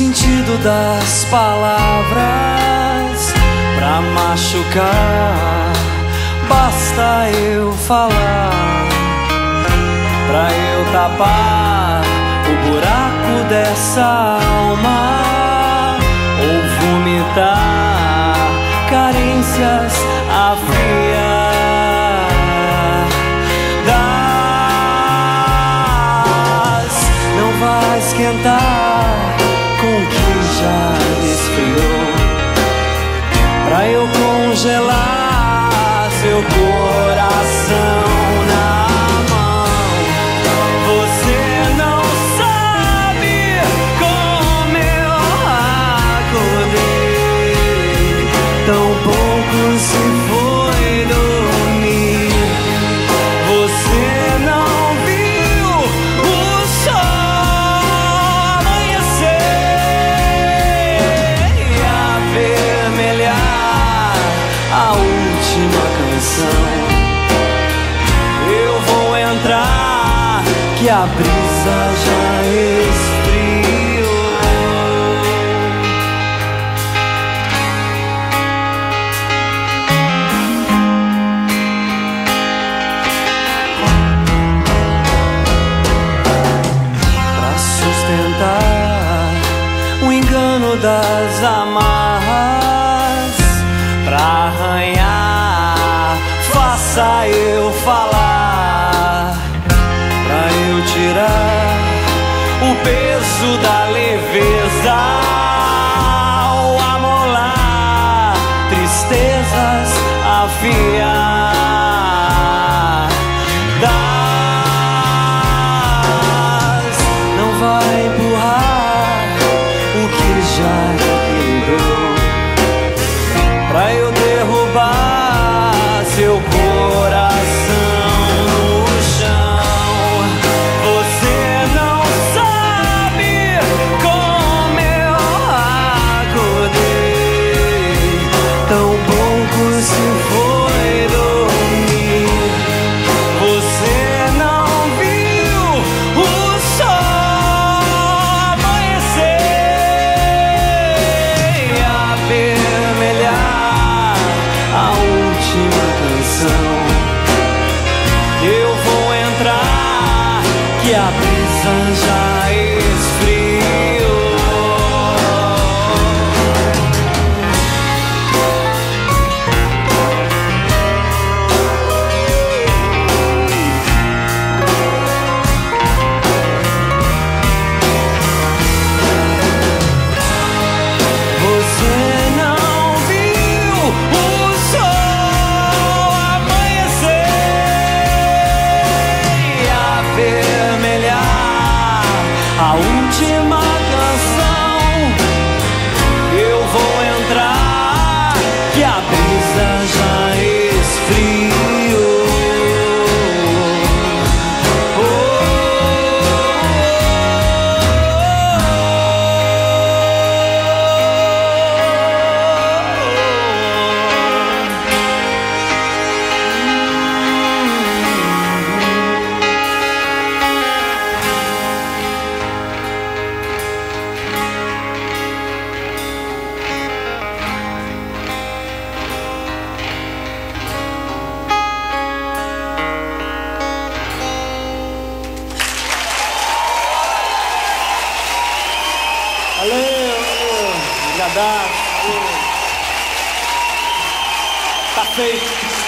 sentido das palavras pra machucar. Basta eu falar pra eu tapar o buraco dessa alma, ou vomitar carências afiadas. Não vai esquentar com o que já esfriou, pra eu congelar seu coração na mão. Você não sabe como eu acordei, tão pouco se foi dormir. Você não viu o sol amanhecer e avermelhar a última canção. Eu vou entrar, que a brisa já esfriou. Pra sustentar o engano das amarras, pra arranhar, faça eu falar, pra eu tirar o peso da leveza, o amolar tristezas afiadas. Não vai empurrar o que já equilibrou, pra eu derrubar seu coração no chão. Você não sabe como eu acordei, tão pouco se foi dormir. Você não viu o sol amanhecer e avermelhar a última canção. Eu vou entrar, que a brisa já esfriou. Você não viu o sol amanhecer e avermelhar a última canção. Eu vou entrar, que a brisa já esfriou. Valeu, obrigado. Tá feito.